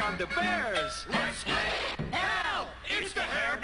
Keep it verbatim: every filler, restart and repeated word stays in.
come the bears. Let's get help! It's the hair